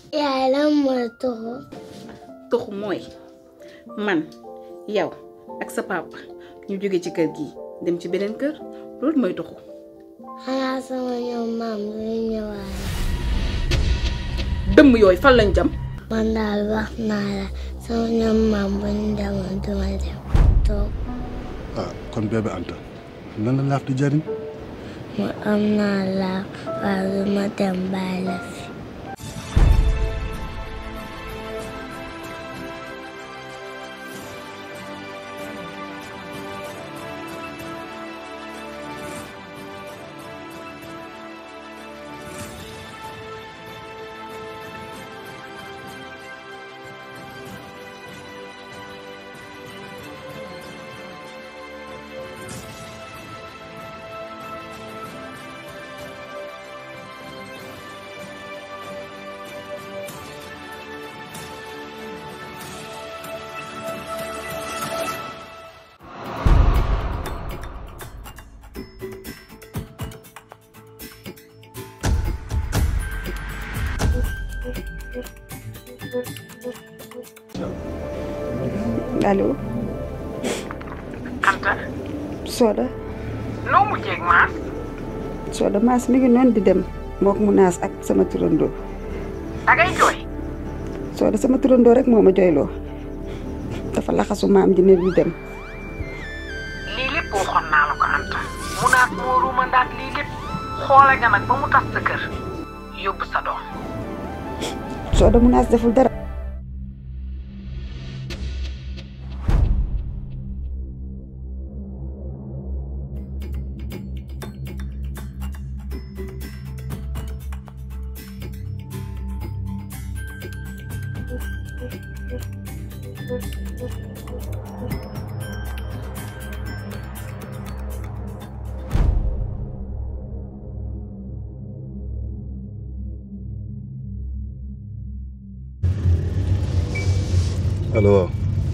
yaay lan mooy tuxu. tuxu mooy man yow ak sa papa ñu jóge ci kër gi dem ci beneen kër loolu mooy tuxu. xanaa sama ñoom maam luy ñëwaat. dëmm yooyu fan lañ jëm. man daal wax naa la sama ñoom maam bu ñu demoon duma dem toog. ah kon bébé Anta lan la laaf di jariñ. mu am naa laaf waaye du ma dem bàyyi la fi. allo. Anta. Soda. noo mujjee ak Maas. Soda Maas mi ngi noonu di dem mook mu naas ak sama turandoo. dangay jooy. Soda sama turandoo rek moo ma jooyloo dafa laxasu maam ji ne du dem. lii lépp waxoon naa la ko Anta. mu naas moo ruuma ndaat lii lépp xoole nga nag ba mu tas sa kër yóbbu sa doom. Soda mu naas deful dara. allo waaw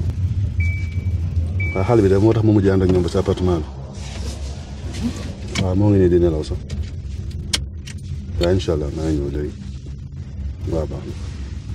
waaw xale bi de moo tax ma mujj ànd ak ñoom ba sa appartement bi waaw moo ngi nii di nelaw sax waaw incha allah maa ngi ñëw léegi waaw baax na.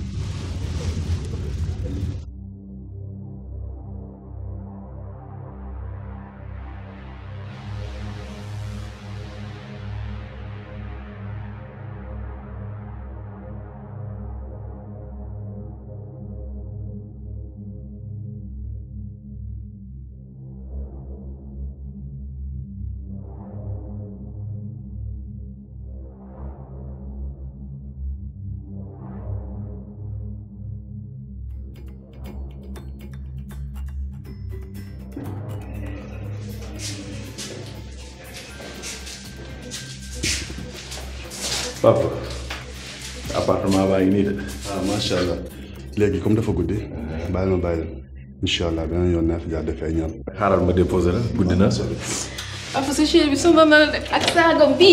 papa appartement baa ngi nii de. ah macha allah léegi comme dafa guddi bàyyi ma bàyyi leen incha allah beneen yoon naa fi jaar defee ñaan. xaaral ma déposé la guddi na. papa sa chéri bi sumba na la de ak saagam bii.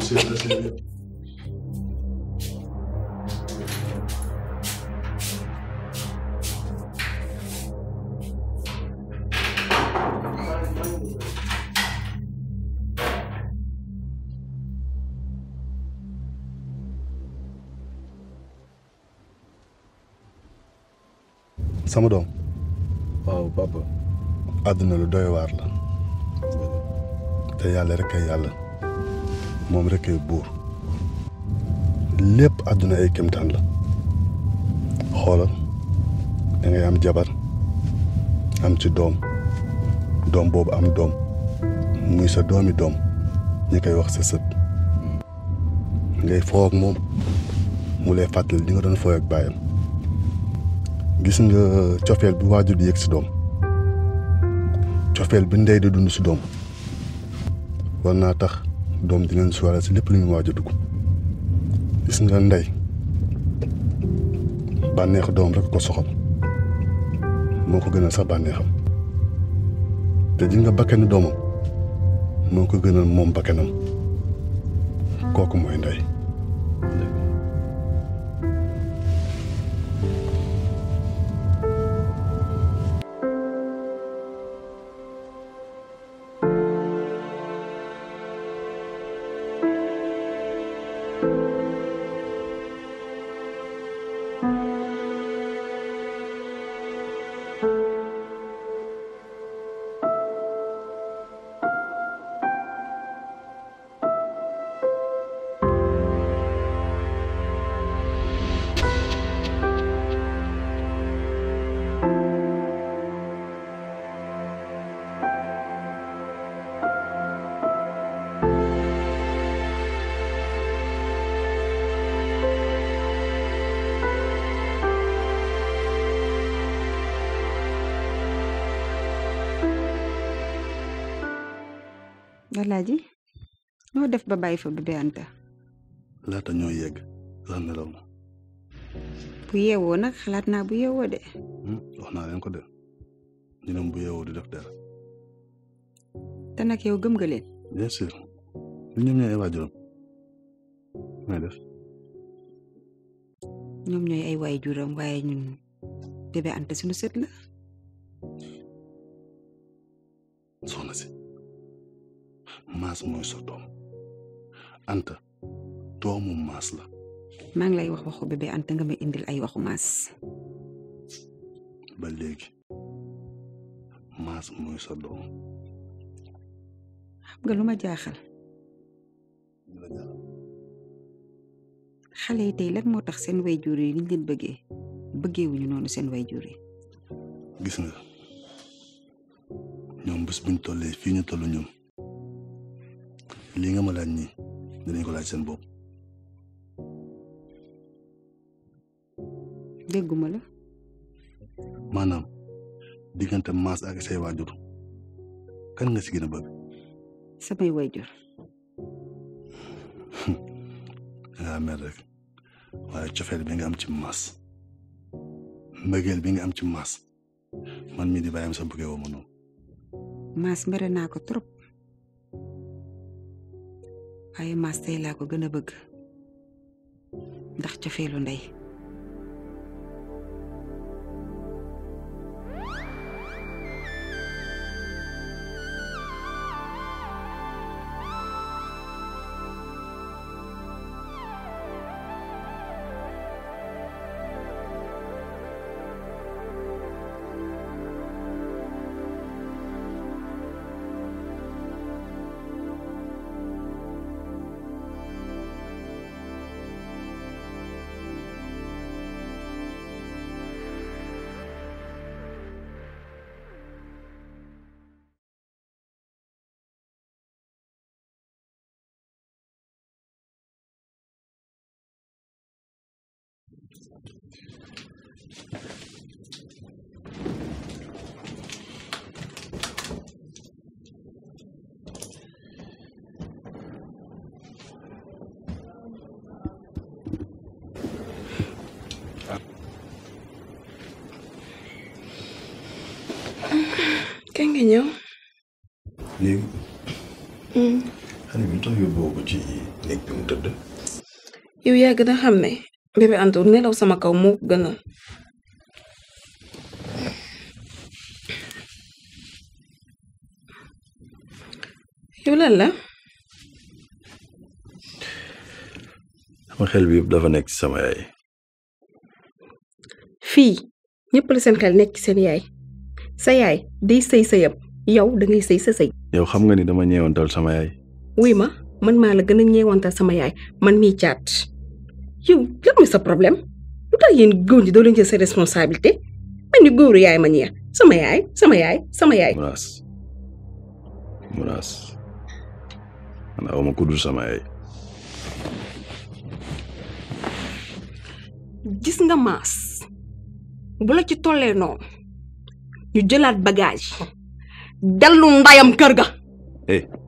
sama doom. waaw papa. àdduna lu doy waar la. te yàlla rek ay yàlla moom rek ay buur lépp àdduna ay kéemtaan la xoolal da ngay am jabar am ci doom doom boobu am doom muy sa doomi doom ñi koy wax sa sët ngay foo ak moom mu lay fàttali li nga doon fooy ak bàyyam gis nga cofeel bi waajur di yëg si doom cofeel bi ndey di dund si doom war naa tax doom dinañ suwaale si lépp lu ñu waaj a dugg gis nga ndey bànneexu doom rek ko soxal moo ko gënal sax bànneexam te ji nga bakkanu doomam moo ko gënal moom bakkanam kooku mooy ndey. Alaaji noo def ba bàyyi fa bébé Anta. laata ñoo yegg sax nelaw na. bu yeewoo nag xalaat naa bu yeewoo de. wax naa leen ko de ñu ne bu yeewoo di def dara. te nag yow gëm nga leen. bien sûr ñoom ñooy ay waajuram may def. ñoom ñooy ay waajuram waaye ñun bébé Anta suñu sët la. soxna si maas mooy sa doom Anta doomu maas la. maa ngi lay wax waxu bébé Anta nga may indil ay waxu maas. ba léegi maas mooy sa doom. xam nga lu ma jaaxal. xale yi tey lan moo tax seen wayjur yi liñ leen bëggeewuñu noonu seen wayjur yi. gis nga ñoom bés buñ tollee fii ñu toll ñoom lii nga ma laaj nii dinañ ko laaj seen bopp. dégguma la. maanaam diggante maas ak say waajur kan nga si gën a bëgg. samay wayjur. dangaa mer rek waaye cofeel bi nga am ci maas mbëggeel bi nga am ci maas man mii di bàyyam sa bëggee woo ma noonu. maas mere naa ko trop waaye maas tey laa ko gën a bëgg ndax cofeelu ndey. kañ nga ñëw. léegi. xale bi tax yóbboo ko ci néeg bi mu tëdd. yow yaa gën a xam ne bébé Anta nelaw sama kaw moo ko gënal. yow lan la. sama xel bi yëpp dafa nekk ci sama yaay. fii ñëpp la seen xel nekk ci seen yaay sa yaay day sëy sëyam yow da ngay sëy sa sëy. yow xam nga ni dama ñeewantal sama yaay. wuy ma man maa la gën a ñeewantal sama yaay man mii caat yow lan mooy sa problème lu tax yéen góor ñi doo leen jël sa responsabilité mel ni góoru yaay ma ñeex sama yaay sama yaay sama yaay. Munaas man aw ma ku dul sama yaay. gis nga maas bu la ci tollee noonu ñu jëlaat bagage dellu ndayam kër ga.